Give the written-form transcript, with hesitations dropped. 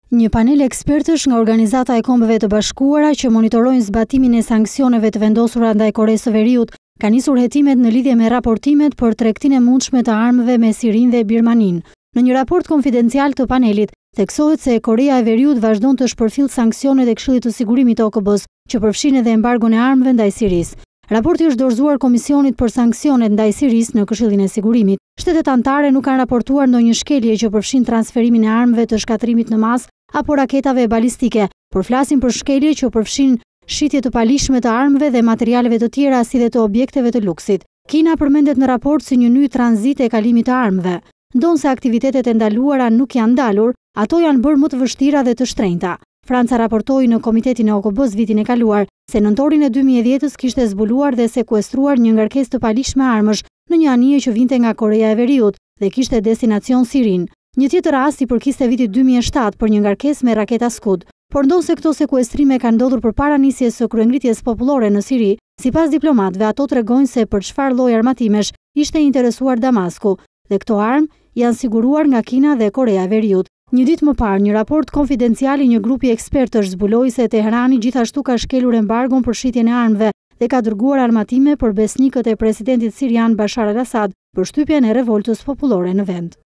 Një panel ekspertësh nga Organizata e Kombeve të Bashkuara që monitorojnë zbatimin e sanksioneve të vendosura ndaj Koreas së Veriut ka nisur hetimet në lidhje me raportimet për tregtinë e mundshme të armëve me Sirinë dhe Birmaninë. Në një raport konfidencial të panelit, theksohet se Korea e Veriut vazhdon të shpërfillë sanksionet e Këshillit të Sigurimit të OKB-s, që përfshin edhe embargon e armëve ndaj Sirisë. Raporti është dorëzuar Komisionit për Sanksionet ndaj Sirisë në Këshillin e Sigurimit. Shtetet anëtare nuk kanë raportuar ndonjë shkelje që përfshin transferimin e armëve të shkatrimit në masë apo raketave balistike, por flasin për shkelje që përfshin shitje të palishme të armëve dhe materialeve të tjera si dhe të objekteve të luksit. Kina përmendet në raport si një nyjë tranzite e kalimit të armëve. Ndonse aktivitetet e ndaluara nuk janë ndalur, ato janë bërë më të vështira dhe të shtrenjta. Franca raportoi në Komitetin e OKB-s vitin e kaluar se nëntorin e 2010-s kishte zbuluar dhe sekuestruar një ngarkesë të palishme armësh në një anije që vinte nga Korea e Veriut dhe kishte destinacion Sirinë. Një tjetër rast i përkiste vitit 2007 për një ngarkesë me raketa Scud. Por ndonse këto sekuestrime kanë ndodhur përpara nisjes së kryengritjes popullore në Siri, sipas diplomatëve ato tregojnë se për çfarë lloj armatimesh ishte interesuar Damasku dhe këto armë janë siguruar nga Kina dhe Korea e Veriut. Një ditë më parë, një raport konfidencial i një grupi ekspertësh zbuloi se Teherani gjithashtu ka shkelur embargon për shitjen e armëve dhe ka dërguar armatime për besnikët e presidentit sirian Bashar al-Assad për shtypjen e revoltës popullore në vend.